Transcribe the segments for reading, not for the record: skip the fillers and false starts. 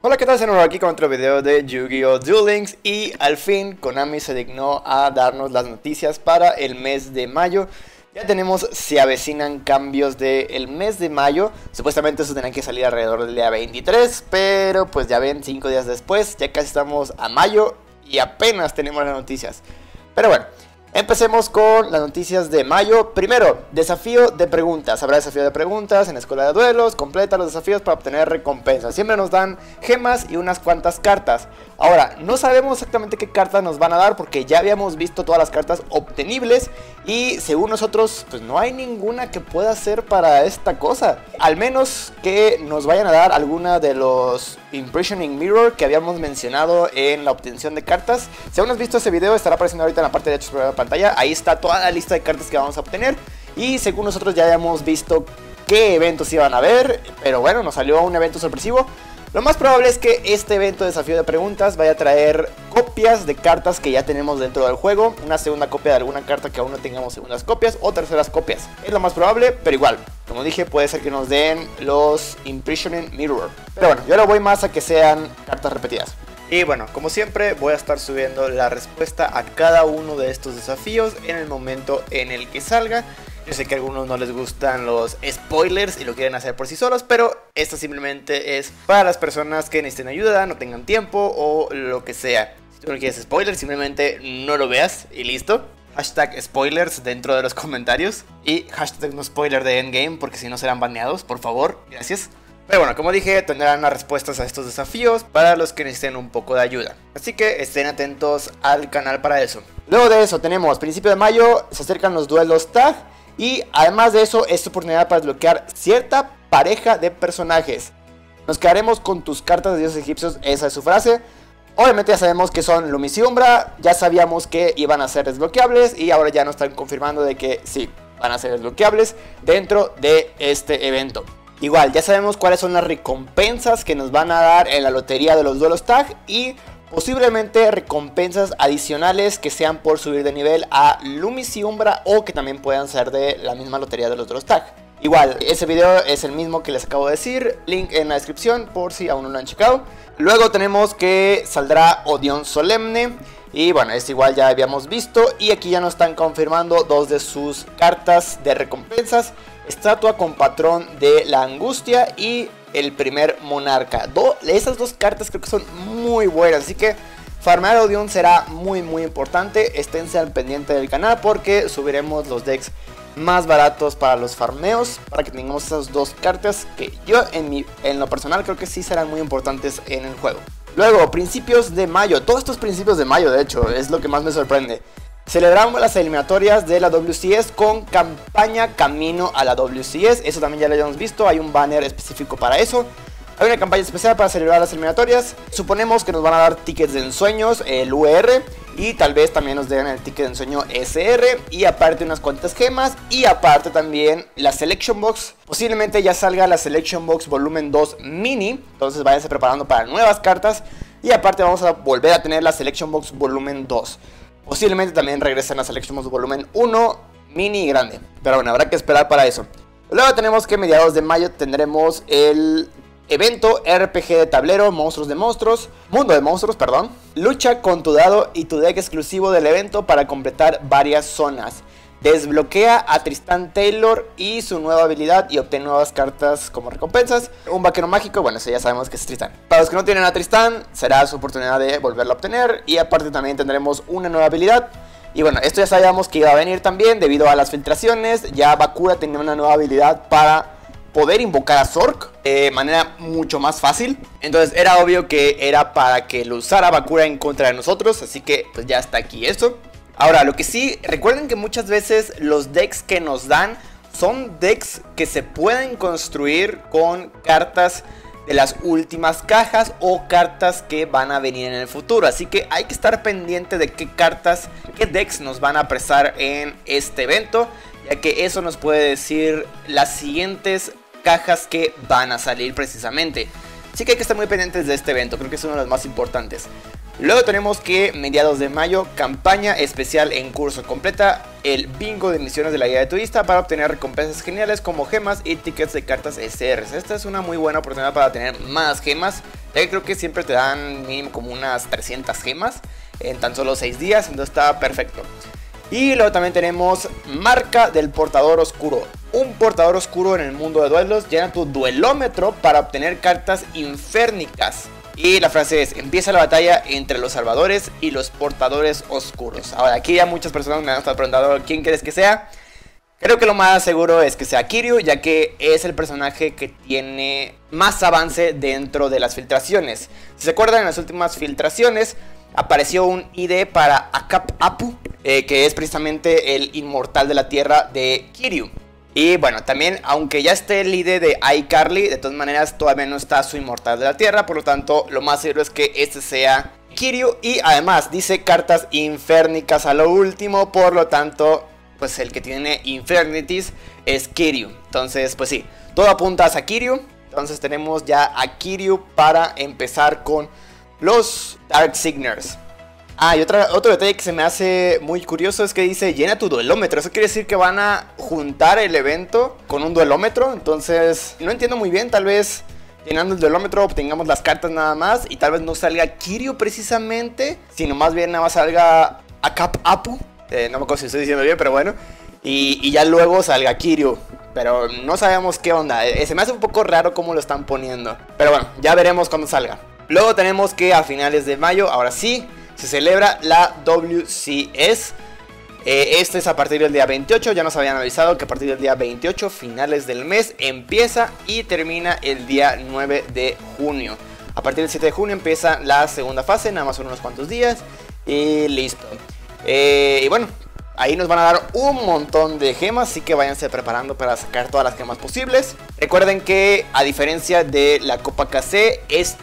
Hola, ¿qué tal? Senor, aquí con otro video de Yu-Gi-Oh! Duel Links. Y al fin Konami se dignó a darnos las noticias para el mes de mayo. Ya tenemos, se avecinan cambios del mes de mayo. Supuestamente eso tenía que salir alrededor del día 23, pero pues ya ven, 5 días después, ya casi estamos a mayo y apenas tenemos las noticias. Pero bueno, empecemos con las noticias de mayo. Primero, desafío de preguntas. Habrá desafío de preguntas en Escuela de Duelos. Completa los desafíos para obtener recompensas. Siempre nos dan gemas y unas cuantas cartas. Ahora, no sabemos exactamente qué cartas nos van a dar porque ya habíamos visto todas las cartas obtenibles. Y según nosotros, pues no hay ninguna que pueda ser para esta cosa. Al menos que nos vayan a dar alguna de los Impressioning Mirror que habíamos mencionado en la obtención de cartas. Si aún no has visto ese video, estará apareciendo ahorita en la parte derecha de la pantalla. Ahí está toda la lista de cartas que vamos a obtener. Y según nosotros ya habíamos visto qué eventos iban a haber. Pero bueno, nos salió un evento sorpresivo. Lo más probable es que este evento de desafío de preguntas vaya a traer copias de cartas que ya tenemos dentro del juego. Una segunda copia de alguna carta que aún no tengamos segundas copias o terceras copias. Es lo más probable, pero igual, como dije, puede ser que nos den los Impressioning Mirror. Pero bueno, yo ahora voy más a que sean cartas repetidas. Y bueno, como siempre voy a estar subiendo la respuesta a cada uno de estos desafíos en el momento en el que salga. Yo sé que a algunos no les gustan los spoilers y lo quieren hacer por sí solos, pero esto simplemente es para las personas que necesiten ayuda, no tengan tiempo o lo que sea. Si tú no quieres spoilers, simplemente no lo veas y listo. Hashtag spoilers dentro de los comentarios y hashtag no spoiler de Endgame porque si no serán baneados, por favor, gracias. Pero bueno, como dije, tendrán las respuestas a estos desafíos para los que necesiten un poco de ayuda. Así que estén atentos al canal para eso. Luego de eso tenemos, principio de mayo, se acercan los duelos tag. Y además de eso, es tu oportunidad para desbloquear cierta pareja de personajes. Nos quedaremos con tus cartas de dioses egipcios, esa es su frase. Obviamente ya sabemos que son Lumis y Umbra, ya sabíamos que iban a ser desbloqueables y ahora ya nos están confirmando de que sí, van a ser desbloqueables dentro de este evento. Igual, ya sabemos cuáles son las recompensas que nos van a dar en la lotería de los duelos tag y posiblemente recompensas adicionales que sean por subir de nivel a Lumis y Umbra o que también puedan ser de la misma lotería de los duelos tag. Igual, ese video es el mismo que les acabo de decir, link en la descripción por si aún no lo han checado. Luego tenemos que saldrá Odeón Solemne y bueno, este igual ya habíamos visto y aquí ya nos están confirmando dos de sus cartas de recompensas. Estatua con patrón de la angustia y el primer monarca. Esas dos cartas creo que son muy buenas, así que farmear Odeón será muy importante. Esténse al pendiente del canal porque subiremos los decks más baratos para los farmeos, para que tengamos esas dos cartas que yo en lo personal creo que sí serán muy importantes en el juego. Luego, principios de mayo. Todos estos principios de mayo, de hecho, es lo que más me sorprende. Celebramos las eliminatorias de la WCS con campaña camino a la WCS. Eso también ya lo habíamos visto, hay un banner específico para eso. Hay una campaña especial para celebrar las eliminatorias. Suponemos que nos van a dar tickets de ensueños, el UR, y tal vez también nos den el ticket de ensueño SR. Y aparte unas cuantas gemas, y aparte también la Selection Box. Posiblemente ya salga la Selection Box volumen 2 mini, entonces váyanse preparando para nuevas cartas. Y aparte vamos a volver a tener la Selection Box volumen 2. Posiblemente también regresen a Selection Box volumen 1, mini y grande. Pero bueno, habrá que esperar para eso. Luego tenemos que mediados de mayo tendremos el evento RPG de tablero, monstruos de monstruos, mundo de monstruos, perdón. Lucha con tu dado y tu deck exclusivo del evento para completar varias zonas. Desbloquea a Tristan Taylor y su nueva habilidad y obtén nuevas cartas como recompensas. Un vaquero mágico, bueno, eso ya sabemos que es Tristan. Para los que no tienen a Tristan, será su oportunidad de volverlo a obtener. Y aparte también tendremos una nueva habilidad. Y bueno, esto ya sabíamos que iba a venir también debido a las filtraciones. Ya Bakura tenía una nueva habilidad para poder invocar a Zork de manera mucho más fácil. Entonces era obvio que era para que lo usara Bakura en contra de nosotros. Así que pues ya está aquí eso. Ahora, lo que sí, recuerden que muchas veces los decks que nos dan son decks que se pueden construir con cartas de las últimas cajas o cartas que van a venir en el futuro. Así que hay que estar pendiente de qué cartas, qué decks nos van a prestar en este evento, ya que eso nos puede decir las siguientes cajas que van a salir precisamente. Así que hay que estar muy pendientes de este evento, creo que es uno de los más importantes. Luego tenemos que mediados de mayo, campaña especial en curso. Completa el bingo de misiones de la guía de turista para obtener recompensas geniales como gemas y tickets de cartas SR. Esta es una muy buena oportunidad para tener más gemas ya que creo que siempre te dan mínimo como unas 300 gemas en tan solo 6 días, entonces está perfecto. Y luego también tenemos Marca del Portador Oscuro. Un portador oscuro en el mundo de duelos. Llena tu duelómetro para obtener cartas inférnicas. Y la frase es: empieza la batalla entre los salvadores y los portadores oscuros. Ahora, aquí ya muchas personas me han estado preguntando quién crees que sea. Creo que lo más seguro es que sea Kiryu, ya que es el personaje que tiene más avance dentro de las filtraciones. Si se acuerdan, en las últimas filtraciones apareció un ID para Akap Apu, que es precisamente el inmortal de la tierra de Kiryu. Y bueno, también aunque ya esté el ID de iCarly, de todas maneras todavía no está su inmortal de la tierra. Por lo tanto, lo más seguro es que este sea Kiryu. Y además dice cartas inférnicas a lo último, por lo tanto, pues el que tiene Infernities es Kiryu. Entonces, pues sí, todo apunta a Kiryu. Entonces tenemos ya a Kiryu para empezar con los Dark Signers. Ah, y otro detalle que se me hace muy curioso es que dice llena tu duelómetro. Eso quiere decir que van a juntar el evento con un duelómetro. Entonces no entiendo muy bien, tal vez llenando el duelómetro obtengamos las cartas nada más y tal vez no salga Kiryu precisamente, sino más bien nada más salga Akap Apu. No me acuerdo si estoy diciendo bien, pero bueno. Y ya luego salga Kiryu. Pero no sabemos qué onda. Se me hace un poco raro cómo lo están poniendo. Pero bueno, ya veremos cuando salga. Luego tenemos que a finales de mayo, ahora sí, se celebra la WCS. Este es a partir del día 28, ya nos habían avisado que a partir del día 28, finales del mes, empieza y termina el día 9 de junio. A partir del 7 de junio empieza la segunda fase, nada más son unos cuantos días y listo. Y bueno, ahí nos van a dar un montón de gemas, así que váyanse preparando para sacar todas las gemas posibles. Recuerden que a diferencia de la Copa KC,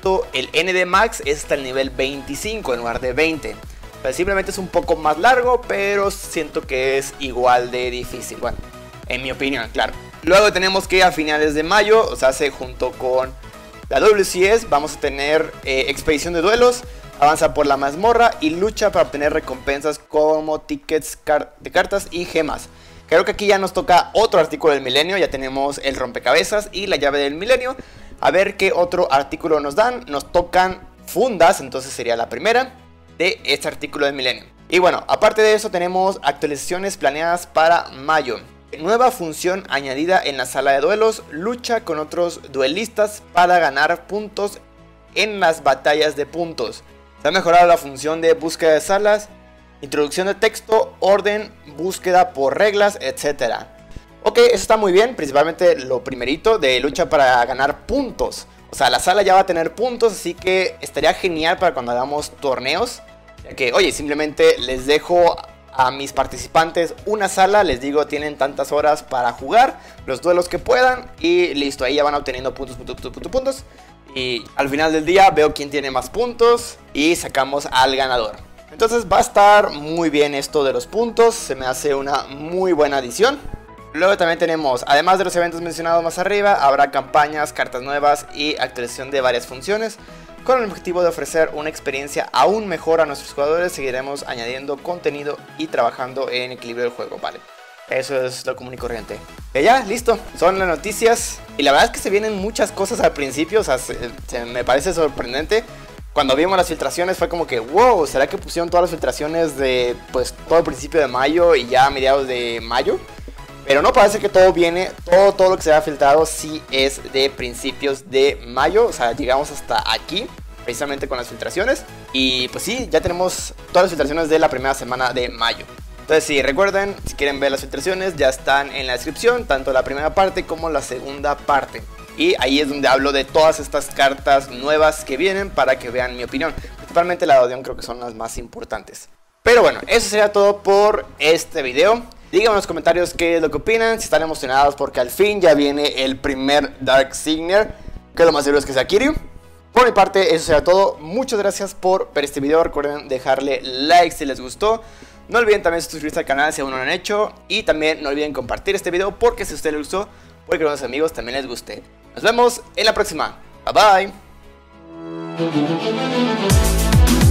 el ND Max es hasta el nivel 25 en lugar de 20. Pues simplemente es un poco más largo, pero siento que es igual de difícil, bueno, en mi opinión, claro. Luego tenemos que a finales de mayo, o sea, junto con la WCS, vamos a tener expedición de duelos. Avanza por la mazmorra y lucha para obtener recompensas como tickets de cartas y gemas. Creo que aquí ya nos toca otro artículo del milenio. Ya tenemos el rompecabezas y la llave del milenio. A ver qué otro artículo nos dan. Nos tocan fundas, entonces sería la primera de este artículo del milenio. Y bueno, aparte de eso tenemos actualizaciones planeadas para mayo. Nueva función añadida en la sala de duelos. Lucha con otros duelistas para ganar puntos en las batallas de puntos. Se ha mejorado la función de búsqueda de salas, introducción de texto, orden, búsqueda por reglas, etc. Ok, eso está muy bien, principalmente lo primerito de lucha para ganar puntos. O sea, la sala ya va a tener puntos, así que estaría genial para cuando hagamos torneos. Ya que, oye, simplemente les dejo a mis participantes una sala, les digo tienen tantas horas para jugar, los duelos que puedan y listo, ahí ya van obteniendo puntos. Y al final del día veo quién tiene más puntos y sacamos al ganador. Entonces va a estar muy bien esto de los puntos. Se me hace una muy buena adición. Luego también tenemos, además de los eventos mencionados más arriba, habrá campañas, cartas nuevas y actualización de varias funciones. Con el objetivo de ofrecer una experiencia aún mejor a nuestros jugadores, seguiremos añadiendo contenido y trabajando en equilibrio del juego, vale. Eso es lo común y corriente. Y ya, listo, son las noticias. Y la verdad es que se vienen muchas cosas al principio, o sea, me parece sorprendente. Cuando vimos las filtraciones fue como que, wow, ¿será que pusieron todas las filtraciones de, pues, todo el principio de mayo y ya a mediados de mayo? Pero no, parece que todo viene, todo lo que se ha filtrado sí es de principios de mayo. O sea, llegamos hasta aquí, precisamente con las filtraciones. Y pues sí, ya tenemos todas las filtraciones de la primera semana de mayo. Entonces sí, recuerden, si quieren ver las filtraciones ya están en la descripción, tanto la primera parte como la segunda parte. Y ahí es donde hablo de todas estas cartas nuevas que vienen para que vean mi opinión. Principalmente la de Odeon creo que son las más importantes. Pero bueno, eso sería todo por este video. Díganme en los comentarios qué es lo que opinan, si están emocionados porque al fin ya viene el primer Dark Signer, que lo más seguro es que sea Kiryu. Por mi parte, eso será todo. Muchas gracias por ver este video. Recuerden dejarle like si les gustó. No olviden también suscribirse al canal si aún no lo han hecho. Y también no olviden compartir este video porque si a ustedes les gustó, puede que a los amigos también les guste. Nos vemos en la próxima. Bye bye.